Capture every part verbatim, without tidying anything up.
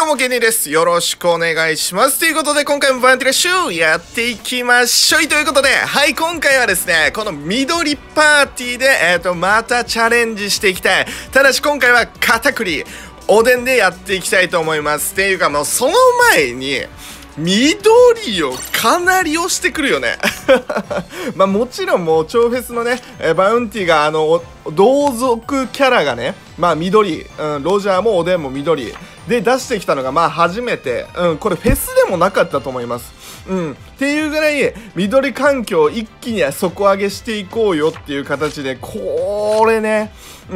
もケニーです。よろしくお願いします。ということで、今回もボランティアシューやっていきましょうということで、はい、今回はですね、この緑パーティーで、えっと、またチャレンジしていきたい。ただし今回は片栗、おでんでやっていきたいと思います。っていうか、もうその前に、緑をかなり押してくるよねまあもちろんもう超フェスのねバウンティがあの同族キャラがねまあ緑、うん、ロジャーもおでんも緑で出してきたのがまあ初めて、うん、これフェスでもなかったと思います。うん、っていうぐらい緑環境を一気に底上げしていこうよっていう形でこれね、うん、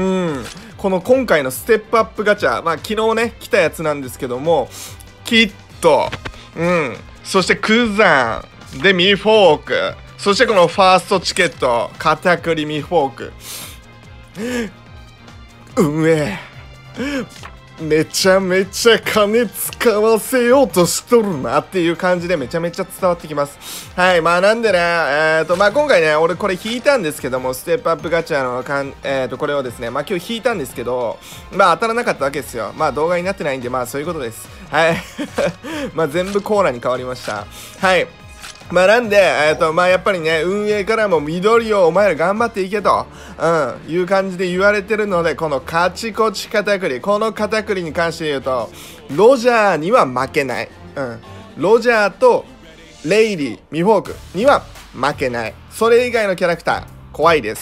この今回のステップアップガチャまあ昨日ね来たやつなんですけどもきっとうん、そしてクザンでミフォークそしてこのファーストチケット片栗ミフォーク運営めちゃめちゃ金使わせようとしとるなっていう感じでめちゃめちゃ伝わってきます。はい、まあなんでね、えーと、まあ今回ね、俺これ引いたんですけども、ステップアップガチャのかん、えーと、これをですね、まあ今日引いたんですけど、まあ当たらなかったわけですよ。まあ動画になってないんで、まあそういうことです。はい。まあ全部コーラに変わりました。はい。まあなんで、えっと、まあやっぱりね、運営からも緑をお前ら頑張っていけと、うん、いう感じで言われてるので、このカチコチ片栗、この片栗に関して言うと、ロジャーには負けない。うん。ロジャーとレイリー、ミフォークには負けない。それ以外のキャラクター、怖いです。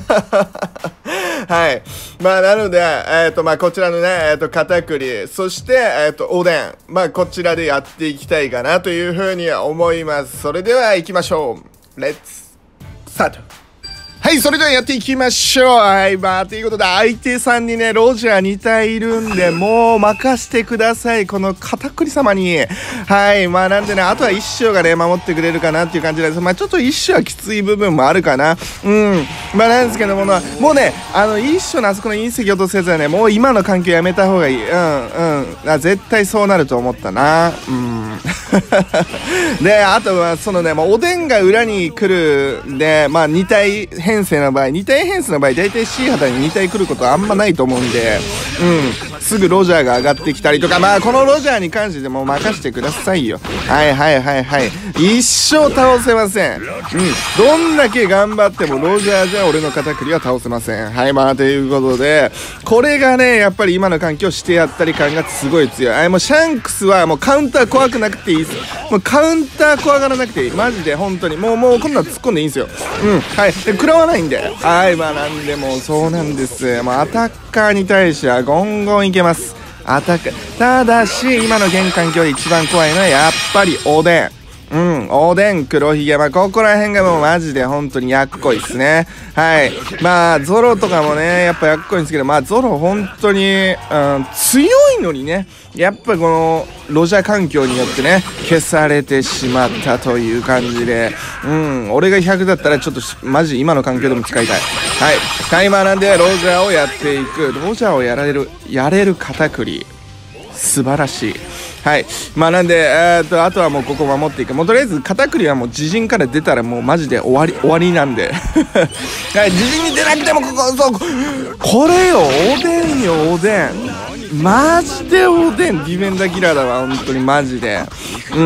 はい。まあ、なので、えっと、まあ、こちらのね、えっと、片栗、そして、えっと、おでん。まあ、こちらでやっていきたいかなというふうに思います。それでは行きましょう。レッツ、スタート。はい、それではやっていきましょう。はい、まあ、ということで、相手さんにね、ロジャーに体いるんで、もう任してください。この片栗様に。はい、まあ、なんでね、あとは一生がね、守ってくれるかなっていう感じです。まあ、ちょっと一生はきつい部分もあるかな。うん。まあ、なんですけども、まあ、もうね、あの、一生のあそこの隕石落とすやつはね、もう今の環境やめた方がいい。うん、うん。あ、絶対そうなると思ったな。うん。で、あとは、そのね、まあ、おでんが裏に来るんで、まあ、に体編成の場合、に体編成の場合、大体 C 肌にに体来ることはあんまないと思うんで、うん、すぐロジャーが上がってきたりとか、まあ、このロジャーに関しても任せてくださいよ。はいはいはいはい。一生倒せません。うん、どんだけ頑張ってもロジャーじゃ俺の片栗は倒せません。はい、まあ、ということで、これがね、やっぱり今の環境してやったり感がすごい強い。あ、もうシャンクスはもうカウンター怖くなくていいです。もうカウンター怖がらなくていい。マジで本当に。もうもうこんなの突っ込んでいいんですよ。うん、はい。で、食らわないんで。はい、まあなんでもそうなんです。まあアタッカーに対してはゴンゴンいけます。アタッカー。ただし、今の現環境で一番怖いのはやっぱりおでん。うん、おでん、黒ひげ、まあ、ここら辺がもうマジで本当にやっこいっすね。はい。まあ、ゾロとかもね、やっぱやっこいんですけど、まあ、ゾロ本当に、うん、強いのにね、やっぱこの、ロジャー環境によってね、消されてしまったという感じで、うん、俺がひゃくだったらちょっと、マジ今の環境でも使いたい。はい。タイマーなんで、ロジャーをやっていく。ロジャーをやられる、やれる片栗。素晴らしい。はい。まあなんで、えー、っと、あとはもうここ守っていく。もうとりあえず、片栗はもう自陣から出たらもうマジで終わり、終わりなんで。はい、自陣に出なくてもここ、そう、これよ、おでんよ、おでん。マジでおでん、ディフェンダーキラーだわ、本当にマジで。うん、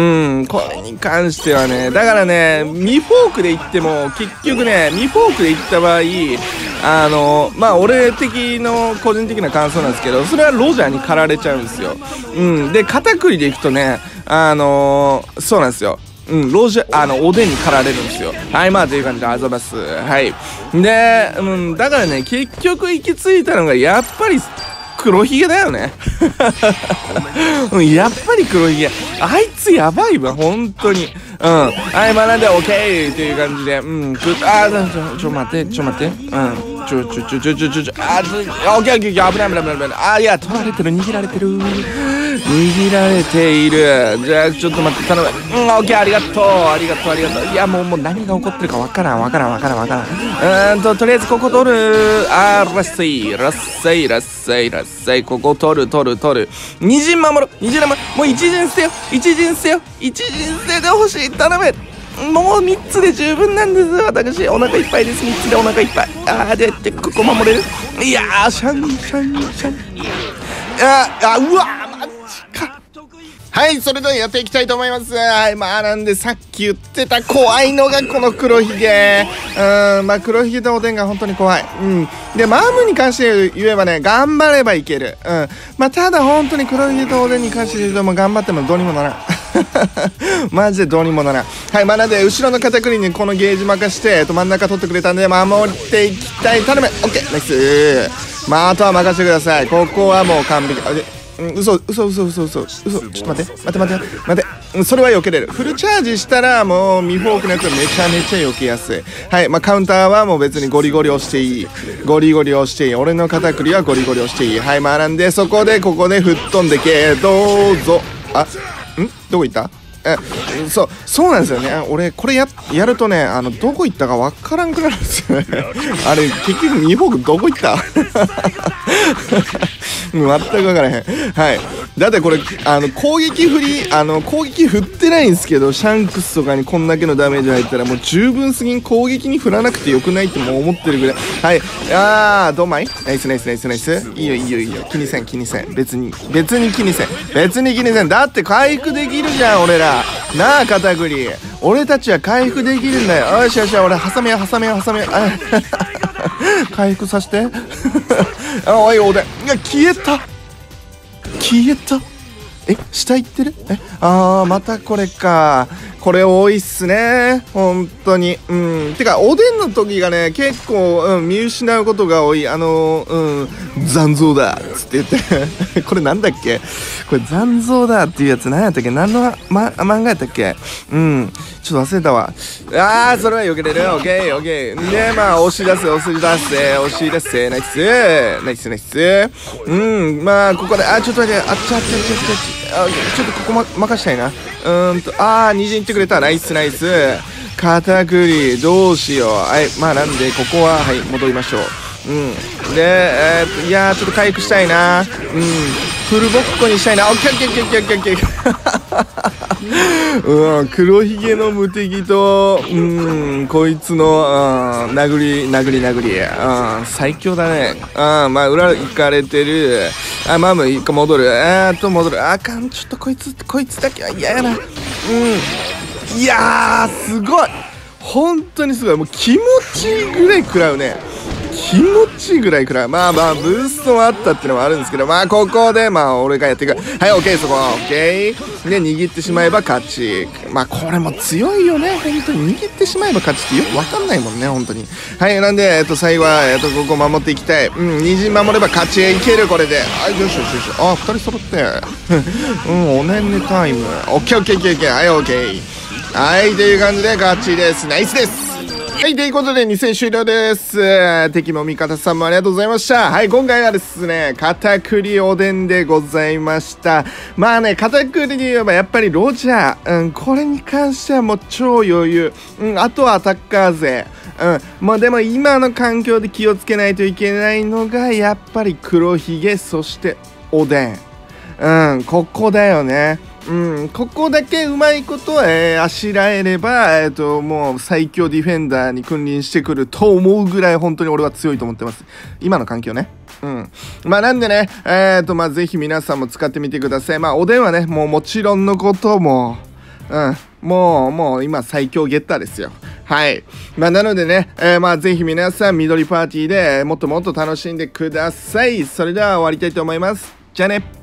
これに関してはね、だからね、ミフォークで言っても、結局ね、ミフォークで言った場合、あの、まあ、俺的の個人的な感想なんですけど、それはロジャーに駆られちゃうんですよ。うん、で、片栗でいくとね、あのー、そうなんですよ。うん、ロジャー、あの、おでんに駆られるんですよ。はい、まあ、という感じで、あざます。はい。で、うん、だからね、結局行き着いたのが、やっぱり、黒ひげだよね。やっぱり黒ひげ。あいつやばいわ、本当に。うん。はい、まあなんで、オッケーっていう感じで。うん。くあー、ちょ、ちょ、待って、ちょ、待って。うん。ちょ、ちょ、ちょ、ちょ、ちょ、ちょ、ちょ、あー、オッケー、オッケー、オッケー、危ない危ない危ない危ない。あー、いや、取られてる、握られてる。握られている。じゃあ、ちょっと待って、頼む。うん、オッケー、ありがとう。ありがとう、ありがとう。いや、もう、もう何が起こってるかわからん、わからん、わからん、わからん。うーんと、とりあえずここ取る。あー、ラッセイ、ラッセイ、ラッセイ、ラッセイ。ここ取る、取る、取る。二陣守る、二陣守る。もう一陣捨てよ、一陣捨てよ、一陣捨ててほしい。頼め。もうみっつで十分なんです。私お腹いっぱいです。みっつでお腹いっぱい。あーででここ守れる。いやーシャンシャンシャン。ああうわマジか。 はい、それではやっていきたいと思います。はい、まあなんでさっき言ってた怖いのがこの黒ひげ。うん、まあ黒ひげとおでんが本当に怖い。うん。で、マームに関して言えばね、頑張ればいける。うん。まあただ本当に黒ひげとおでんに関して言うともう頑張ってもどうにもならん。マジでどうにもならん。はい、まあなんで後ろの片栗にこのゲージ任して、えっと真ん中取ってくれたんで守っていきたい。頼む。オッケー、ナイス。まああとは任せてください。ここはもう完璧。あれうん、嘘嘘嘘嘘嘘嘘ちょっと待って待って待って待って、それは避けれる。フルチャージしたらもうミフォークのやつはめちゃめちゃ避けやすい。はい、まあカウンターはもう別にゴリゴリ押していい、ゴリゴリ押していい、俺の片栗はゴリゴリ押していい。はい、まあなんでそこでここで吹っ飛んでけ、どうぞ。あ、んどこ行った？え、そう、そうなんですよね。俺、これや、やるとね、あの、どこ行ったかわからんくなるんですよね。あれ、結局、ミホークどこ行った全く分からへん。はい。だってこれ、あの、攻撃振り、あの、攻撃振ってないんですけど、シャンクスとかにこんだけのダメージ入ったら、もう十分すぎん攻撃に振らなくてよくないってもう思ってるぐらい。はい。あー、どうまい？ナイスナイスナイスナイス。いいよいいよいいよ。気にせん気にせん。別に、別に気にせん。別に気にせん。だって回復できるじゃん、俺ら。なあ、片栗。俺たちは回復できるんだよ。よしよし、俺、挟めよ挟めよ挟めよ。回復させて。おい、おでん。いや、消えた消えた。え、下行ってる？え、あー、またこれか。これ多いっすね。本当に。うん。てか、おでんの時がね、結構、うん、見失うことが多い。あのー、うん、残像だっつって言って。これなんだっけ？これ残像だっていうやつ何やったっけ？何の、ま、漫画やったっけ？うん。ちょっと忘れたわ。あー、それは避けれる。オッケー、オッケー。で、まあ、押し出せ、押し出せ、押し出せ、ナイス、ナイス、ナイス。うん、まあ、ここで、あ、ちょっと待って、あっちあっちあっちあっちあっち。あ、ちょっとここま、任したいな。うーんと、あー、虹行ってくれた。ナイス、ナイス。片栗、どうしよう。はい、まあ、なんで、ここは、はい、戻りましょう。うん。で、えー、っと、いやー、ちょっと回復したいな。うん。フルボッコにしたいな。オッケーオッケーオッケーオッケーオッケーオッケー。うん、黒ひげの無敵と、うん、こいつの、うん、殴り、殴り殴り。うん、最強だね。うん、まあ、裏行かれてる。あ、まあ、もう一個戻る。えーっと、戻る。あかん、ちょっとこいつ、こいつだけは嫌やな。うん。いやー、すごい。本当にすごい。もう気持ちいいぐらい食らうね。気持ちいいぐらいくらい。まあまあ、ブーストもあったっていうのもあるんですけど、まあ、ここで、まあ、俺がやっていく。はい、オッケー、そこ、オッケー。で、握ってしまえば勝ち。まあ、これも強いよね。本当に。握ってしまえば勝ちってよくわかんないもんね、本当に。はい、なんで、えっと、最後は、えっと、ここ守っていきたい。うん、虹守れば勝ちへいける、これで。はい、よしよしよし。あ、二人揃って。うん、おねんねタイム。オッケー、オッケー、オッケー、オッケー。はい、オッケー。はい、という感じで、勝ちです。ナイスです。はい、ということでに戦終了です。敵も味方さんもありがとうございました。はい、今回はですね、片栗おでんでございました。まあね、片栗で言えばやっぱりロジャー。うん、これに関してはもう超余裕。うん、あとはアタッカー勢。うん、まあでも今の環境で気をつけないといけないのが、やっぱり黒ひげ、そしておでん。うん、ここだよね。うん、ここだけうまいこと、えー、あしらえれば、えーと、もう最強ディフェンダーに君臨してくると思うぐらい本当に俺は強いと思ってます。今の環境ね。うん。まあなんでね、えーと、まあぜひ皆さんも使ってみてください。まあおでんはね、もうもちろんのことも、うん、もう、もう今最強ゲッターですよ。はい。まあなのでね、えー、まあぜひ皆さん緑パーティーでもっともっと楽しんでください。それでは終わりたいと思います。じゃあね。